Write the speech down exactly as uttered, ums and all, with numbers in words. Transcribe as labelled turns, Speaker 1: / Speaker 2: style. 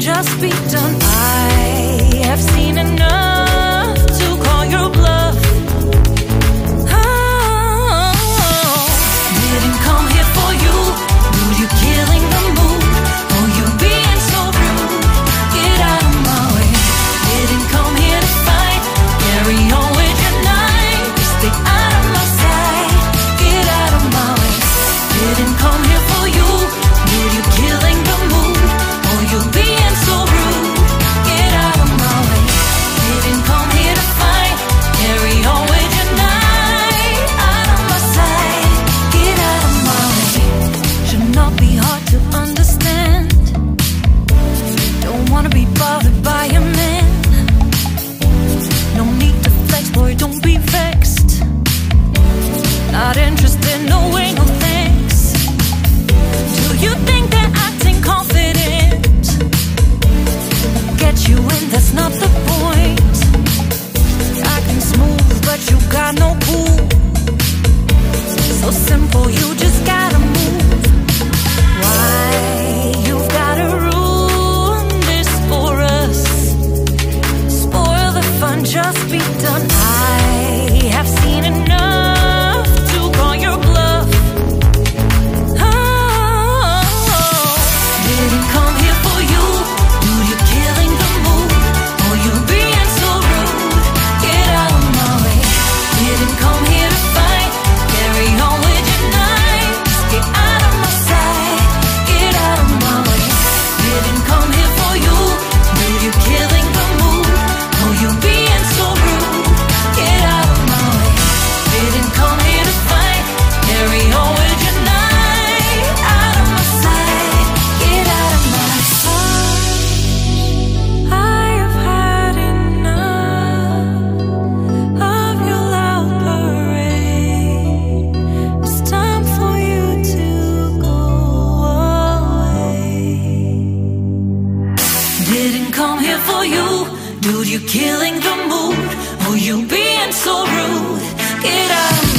Speaker 1: just be done. I have seen enough to call your bluff. Oh, didn't come here for you. Dude, you're killing the mood. Oh, you being so rude. Get out of my way. Didn't come here to fight. Carry on with your night. Stay out of my sight. Get out of my way. Didn't come here for you. Dude, you're killing the mood. Oh, you being so rude. Get out of my way. Didn't come here to fight. Carry on with your night. Out of my sight. Get out of my way. Should not be hard to understand. Don't wanna be bothered by a man. No need to flex, boy, don't be vexed. Not interested, no way, no thanks. Do you think that acting confident get you in? That's not the point. Acting smooth, but you got no cool. So simple, you just gotta move. Why you gotta ruin this for us? Spoil the fun, just be done. I have seen enough to call your bluff. Oh, didn't come here for you. Dude, you're killing the mood. Oh, you being so rude. Get out of my way. Didn't come here to fight. Carry on with your night. Just get out of my sight. Get out of my way. Didn't come here for you. Dude, you're killing the mood. Oh, you being so rude. Get out of my way. Didn't come here to fight. Carry on with your night. Out of my sight. Get out of my sight. I have had enough of your loud parade. It's time for you to go away. Didn't come here for you. Dude, you're killing the mood. Oh, you being so rude. Get out of